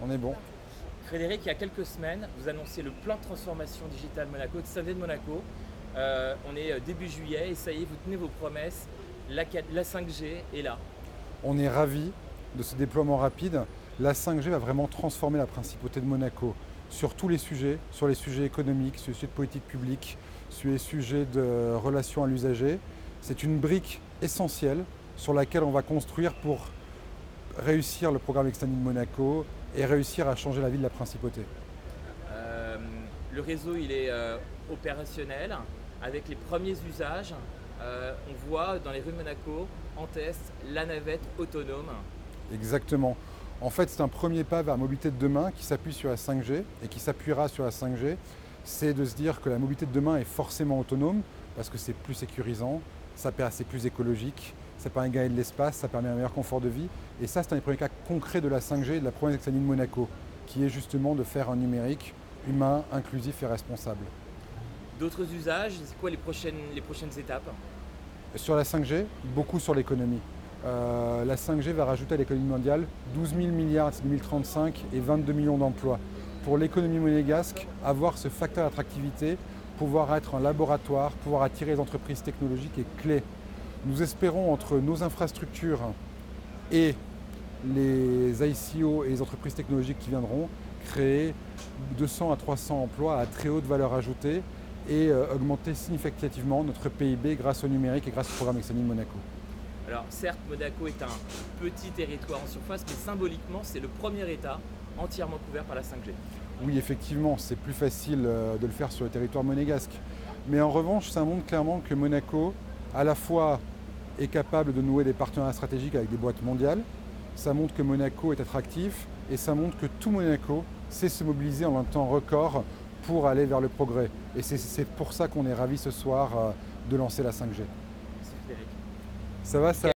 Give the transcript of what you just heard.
On est bon. Frédéric, il y a quelques semaines, vous annonciez le plan de transformation digitale de Monaco, de Sunday de Monaco. On est début juillet et ça y est, vous tenez vos promesses. La 5G est là. On est ravis de ce déploiement rapide. La 5G va vraiment transformer la principauté de Monaco sur tous les sujets, sur les sujets économiques, sur les sujets de politique publique, sur les sujets de relations à l'usager. C'est une brique essentielle sur laquelle on va construire pour réussir le programme Extended Monaco et réussir à changer la vie de la principauté. Euh, le réseau, il est opérationnel avec les premiers usages. On voit dans les rues de Monaco, en test, la navette autonome. Exactement. En fait, c'est un premier pas vers la mobilité de demain qui s'appuie sur la 5G et qui s'appuiera sur la 5G. C'est de se dire que la mobilité de demain est forcément autonome parce que c'est plus sécurisant, c'est plus écologique, ça permet de gagner de l'espace, ça permet un meilleur confort de vie. Et ça, c'est un des premiers cas concrets de la 5G et de la promesse Extended de Monaco, qui est justement de faire un numérique humain, inclusif et responsable. D'autres usages, c'est quoi les prochaines étapes? Sur la 5G, beaucoup sur l'économie. La 5G va rajouter à l'économie mondiale 12 000 milliards d'ici 2035 et 22 millions d'emplois. Pour l'économie monégasque, avoir ce facteur d'attractivité, pouvoir être un laboratoire, pouvoir attirer les entreprises technologiques est clé. Nous espérons, entre nos infrastructures et les ICO et les entreprises technologiques qui viendront, créer 200 à 300 emplois à très haute valeur ajoutée et augmenter significativement notre PIB grâce au numérique et grâce au programme Extended Monaco. Alors certes, Monaco est un petit territoire en surface, mais symboliquement, c'est le premier État entièrement couvert par la 5G. Oui, effectivement, c'est plus facile de le faire sur le territoire monégasque. Mais en revanche, ça montre clairement que Monaco, à la fois, est capable de nouer des partenariats stratégiques avec des boîtes mondiales, ça montre que Monaco est attractif, et ça montre que tout Monaco sait se mobiliser en un temps record pour aller vers le progrès. Et c'est pour ça qu'on est ravis ce soir de lancer la 5G. C'est Frédéric. Ça va, ça